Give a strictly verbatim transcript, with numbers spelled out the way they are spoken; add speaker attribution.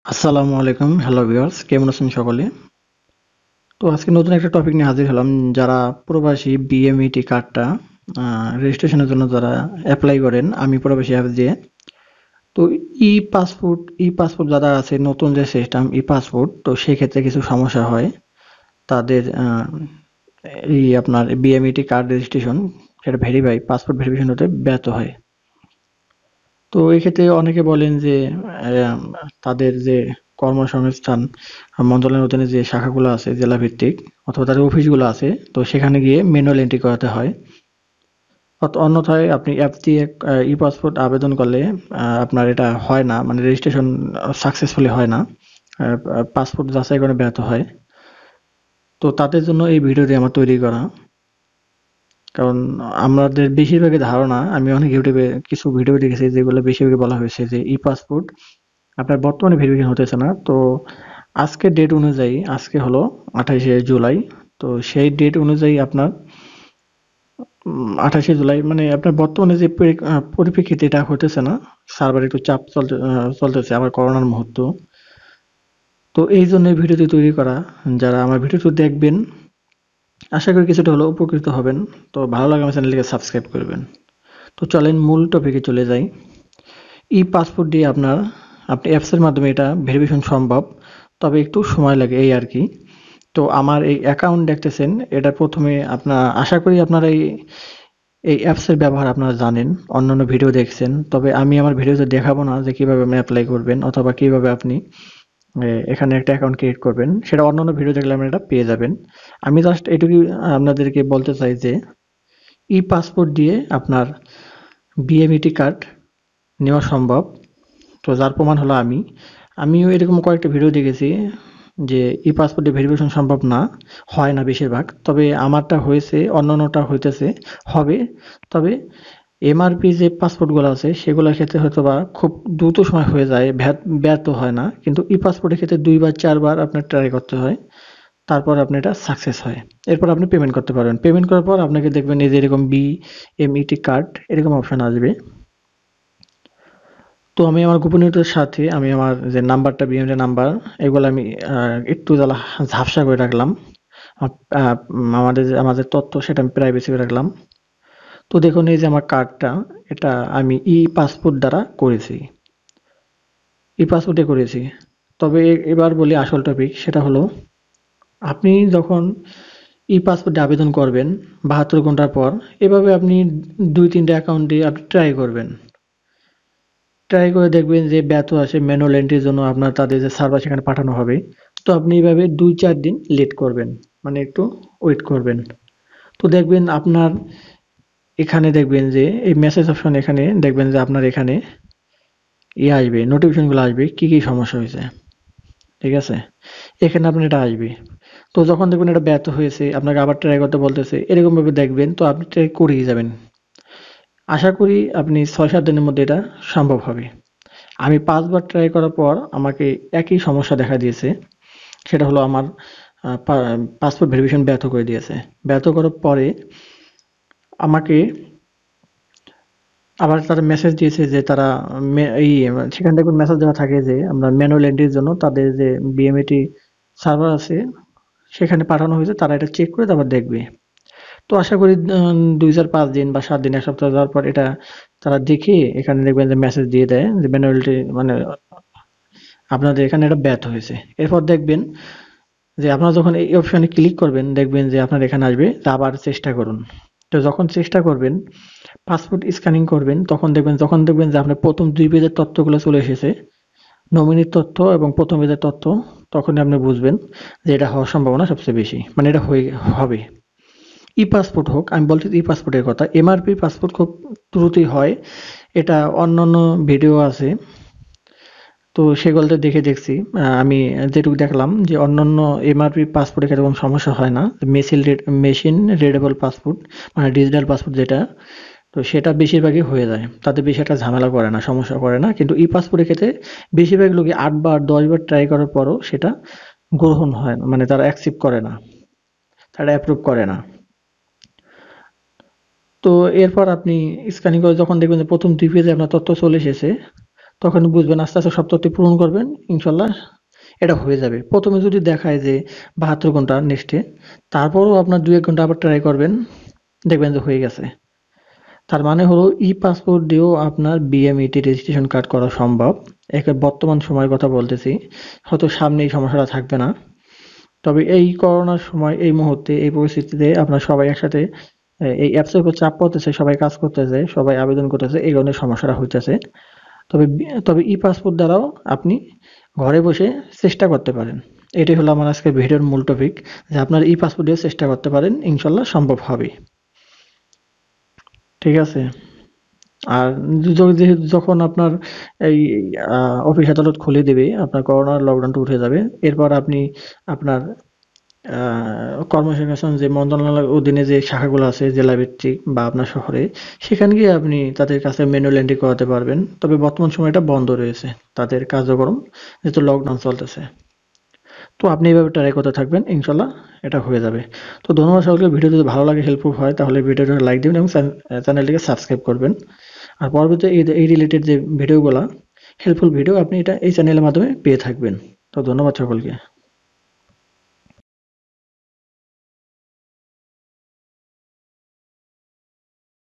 Speaker 1: আসসালামু আলাইকুম, hello viewers, কেমন আছেন সকলে? তো আজকে নতুন একটা টপিক নিয়ে হাজির হলাম। যারা প্রবাসী বিএমইটি কার্ডটা রেজিস্ট্রেশনের জন্য যারা অ্যাপ্লাই করেন আমি প্রবাসী অ্যাপ দিয়ে, তো ই পাসপোর্ট ই পাসপোর্ট যারা আছে, নতুন যে সিস্টেম ই পাসপোর্ট, তো সেক্ষেত্রে কিছু সমস্যা হয় তাদের। আহ, এই আপনার বিএমইটি কার্ড রেজিস্ট্রেশন সেটা ভেরিফাই পাসপোর্ট ভেরিফিকেশন হতে ব্যর্থ হয়। তো এক্ষেত্রে অনেকে বলেন যে আম তাদের যে কর্মসংস্থান মন্ত্রণালয়ের অধীনে যে শাখাগুলো আছে জেলা ভিত্তিক অথবা তাদের অফিসগুলো আছে, তো সেখানে গিয়ে ম্যানুয়াল এন্ট্রি করাতে হয়। অত অন্যথায় আপনি অ্যাপ দিয়ে আ ই-পাসপোর্ট আবেদন করলে আ আপনার এটা হয় না, মানে রেজিস্ট্রেশন আ সাকসেসফুলি হয় না। আ আ পাসপোর্ট যাচাইকরণে ব্যর্থ হয়। তো তাদের জন্য এই ভিডিওটি আমার তৈরি করা। কারণ আমাদের বেশিরভাগই ধারণা, আমি অনেক YouTube এ কিছু ভিডিও দেখেছি যেগুলো বেশিরভাগই বলা হয়েছে যে ই-পাসপোর্ট আপনার বর্তমানে ভেরিফিকেশন হতেছে না। তো আজকের ডেট অনুযায়ী, আজকে হলো আঠাশে জুলাই। তো সেই ডেট অনুযায়ী আপনার উম আঠাশে জুলাই মানে আপনার বর্তমানে যে পরি আ পরিপ্রেক্ষিতে এটা হইতেছে না। সার্ভারে একটু চাপ চলতে আ চলতেছে, আবার করোনার মুহূর্ত। তো এইজন্য এই ভিডিওটি তৈরি করা। যারা আমার ভিডিওটি দেখবেন, আশা করি কিছুটা হলেও উপকৃত হবেন। তো ভালো লাগলে আমার চ্যানেলটিকে সাবস্ক্রাইব করবেন। তো চলেন মূল টপিকে চলে যাই। ই-পাসপোর্ট দিয়ে আপনার আপনি অ্যাপসের মাধ্যমে এটা ভেরিফিকেশন সম্ভব। তবে একটু সময় লাগে এই আরকি। তো আমার এই অ্যাকাউন্ট দেখতেছেন, এটা প্রথমে আপনার আশা করি আপনারা এই এই অ্যাপসের ব্যবহার আপনারা জানেন, অন্যান্য ভিডিও দেখছেন। তবে আমি আমার ভিডিওতে দেখাবো না যে কিভাবে আপনি এপ্লাই করবেন অথবা কিভাবে আপনি এ এখানে একটা অ্যাকাউন্ট ক্রিয়েট করবেন। সেটা অন্যান্য ভিডিও দেখলে আপনি এটা পেয়ে যাবেন। আমি জাস্ট এটুকুই আপনাদেরকে বলতে চাই যে ই-পাসপোর্ট দিয়ে আপনার বিএমইটি কার্ড নেওয়া সম্ভব। তো যার প্রমাণ হলো আমি। আমিও এরকম কয়েকটা ভিডিও দেখেছি যে ই-পাসপোর্টে ভেরিফিকেশন সম্ভব না, হয় না বেশিরভাগ। তবে আমারটা হয়েছে, অন্যান্যটা হইতেছে, হবে। তবে এমআরপি যে পাসপোর্টগুলো আছে সেগুলোর ক্ষেত্রে হয়তোবা খুব দ্রুত সময় হয়ে যায়, ভ্যাট ব্যর্থ হয় না। কিন্তু ই-পাসপোর্টের ক্ষেত্রে দুই বার চার বার আপনার ট্রাই করতে হয়। তারপর আপনি এটা সাকসেস হয়। এরপর আপনি পেমেন্ট করতে পারবেন। পেমেন্ট করার পর আপনাকে দেখবেন এই যে এরকম বিএমইটি কার্ড এরকম অপশন আসবে। তো আমি আমার গোপনীয়তার সাথে আমি আমার যে নাম্বারটা বিএমএ নাম্বার এগুলো আমি আহ, একটু জ্বালা ঝাপসা করে রাখলাম। আপ- আহ, উম, আমাদের যে আমাদের তথ্য সেটা আমি প্রাইভেসি করে রাখলাম। তো দেখুন এই যে আমার কার্ডটা, এটা আমি ই পাসপোর্ট দ্বারা করেছি, ই পাসপোর্টে করেছি। তবে এ- এবার বলি আসল টপিক, সেটা হলো আপনি যখন ই পাসপোর্টে আবেদন করবেন বাহাত্তর ঘন্টার পর, এভাবে আপনি দুই তিনটে অ্যাকাউন্টে আপনি ট্রাই করবেন। ট্রাই করে দেখবেন যে ব্যর্থ আসে, ম্যানুয়াল এন্ট্রির জন্য আপনার তাদের যে সার্ভার সেখানে পাঠানো হবে। তো আপনি এইভাবে দুই চার দিন লেট করবেন, মানে একটু ওয়েট করবেন। তো দেখবেন আপনার এখানে দেখবেন যে এই মেসেজ অপশন, এখানে দেখবেন যে আপনার এখানে ইয়ে আসবে, নোটিফিকেশনগুলো আসবে কি কি সমস্যা হয়েছে। ঠিক আছে, এখানে আপনার এটা আসবে। তো যখন দেখবেন এটা ব্যর্থ হয়েছে, আপনাকে আবার ট্রাই করতে বলতেছে, এরকম ভাবে দেখবেন, তো আপনি ট্রাই করেই যাবেন। আশা করি আপনি ছয় সাত দিনের মধ্যে এটা সম্ভব হবে। আমি পাঁচ বার ট্রাই করার পর আমাকে একই সমস্যা দেখা দিয়েছে। সেটা হলো আমার আ পা পাসপোর্ট ভেরিফিকেশন ব্যর্থ করে দিয়েছে। ব্যর্থ করার পরে আমাকে আবার তারা মেসেজ দিয়েছে যে তারা মে এই সেখান থেকে মেসেজ দেওয়া থাকে যে আমরা ম্যানুয়াল এন্ট্রির জন্য তাদের যে বিএমএটি সার্ভার আছে সেখানে পাঠানো হয়েছে। তারা এটা চেক করে তারপর দেখবে। তো আশা করি আ দুই চার পাঁচ দিন বা সাত দিন এক সপ্তাহ যাওয়ার পর এটা তারা দেখে এখানে দেখবেন যে মেসেজ দিয়ে দেয় যে ম্যানুয়ালিটি মানে আপনাদের এখানে এটা ব্যর্থ হয়েছে। এরপর দেখবেন যে আপনারা যখন এই অপশনে ক্লিক করবেন দেখবেন যে আপনার এখানে আসবে যে আবার চেষ্টা করুন। তো যখন চেষ্টা করবেন, পাসপোর্ট স্ক্যানিং করবেন, তখন দেখবেন যখন দেখবেন যে আপনার প্রথম দুই পেজের তথ্যগুলো চলে এসেছে, নমিনির তথ্য এবং প্রথম পেজের তথ্য, তখনই আপনি বুঝবেন যে এটা হওয়ার সম্ভাবনা সবচেয়ে বেশি। মানে এটা হয়ে হবে। ই-পাসপোর্ট হোক, আমি বলতেছি ই-পাসপোর্টের কথা। এমআরপি পাসপোর্ট খুব দ্রুতই হয়। এটা অন্যান্য ভিডিও আছে। তো সেগুলোতে দেখে দেখছি। আ আমি যেটুকু দেখলাম যে অন্যান্য এমআরপি পাসপোর্টের ক্ষেত্রে কোনো সমস্যা হয় না। Machine read machine readable passport মানে ডিজিটাল পাসপোর্ট যেটা, তো সেটা বেশিরভাগই হয়ে যায়। তাতে বেশি একটা ঝামেলা করে না, সমস্যা করে না। কিন্তু ই-পাসপোর্টের ক্ষেত্রে বেশিরভাগ লোকই আট বার দশ বার ট্রাই করার পরও সেটা গ্রহণ হয় না। মানে তারা অ্যাকসেপ্ট করে না। তারা অ্যাপ্রুভ করে না। তো এরপর আপনি স্ক্যানিং করে যখন দেখবেন যে প্রথম দুই পেজে আপনার তথ্য চলে এসেছে, তখন বুঝবেন, আস্তে আস্তে সব তথ্য পূরণ করবেন, ইনশাল্লাহ এটা হয়ে যাবে। প্রথমে যদি দেখায় যে বাহাত্তর ঘন্টা নেক্সটে, তারপরও আপনার দুই এক ঘন্টা আবার ট্রাই করবেন, দেখবেন যে হয়ে গেছে। তার মানে হলো ই পাসপোর্ট দিয়েও আপনার বিএমইটি রেজিস্ট্রেশন কার্ড করা সম্ভব। একে বর্তমান সময়ের কথা বলতেছি, হয়তো সামনে এই সমস্যাটা থাকবে না। তবে এই করোনার সময়, এই মুহূর্তে, এই পরিস্থিতিতে আপনার সবাই একসাথে এ এই অ্যাপসের উপর চাপ পড়তেছে, সবাই কাজ করতেছে, সবাই আবেদন করতেছে, এই কারণে সমস্যাটা হইতেছে। তবে বি তবে ই-পাসপোর্ট দ্বারাও আপনি ঘরে বসে চেষ্টা করতে পারেন। এটাই হলো আমার আজকের ভিডিওর মূল টপিক, যে আপনার ই-পাসপোর্ট দিয়ে চেষ্টা করতে পারেন, ইনশাল্লাহ সম্ভব হবেই। ঠিক আছে? আর য যেহেতু যখন আপনার এই আ অফিস আদালত খুলে দিবে, আপনার করোনার লকডাউনটা উঠে যাবে। এরপর আপনি আপনার আ কর্মসংস্থান যে মন্ত্রণালয়ের অধীনে যে শাখাগুলো আছে জেলাভিত্তিক বা আপনার শহরে, সেখানে গিয়ে আপনি তাদের কাছে ম্যানুয়াল এন্ট্রি করাতে পারবেন। তবে বর্তমান সময়ে এটা বন্ধ রয়েছে, তাদের কার্যক্রম, যেহেতু লকডাউন চলতেছে। তো আপনি এভাবে ট্রাই করতে থাকবেন, ইনশাল্লাহ এটা হয়ে যাবে। তো ধন্যবাদ সকলকে। ভিডিও যদি ভালো লাগে, হেল্পফুল হয়, তাহলে ভিডিওটা লাইক দিবেন এবং চ্যান চ্যানেলটিকে সাবস্ক্রাইব করবেন। আর পরবর্তী এই এই রিলেটেড যে ভিডিওগুলা, হেল্পফুল ভিডিও, আপনি এটা এই চ্যানেলের মাধ্যমে পেয়ে থাকবেন। তো ধন্যবাদ সকলকে।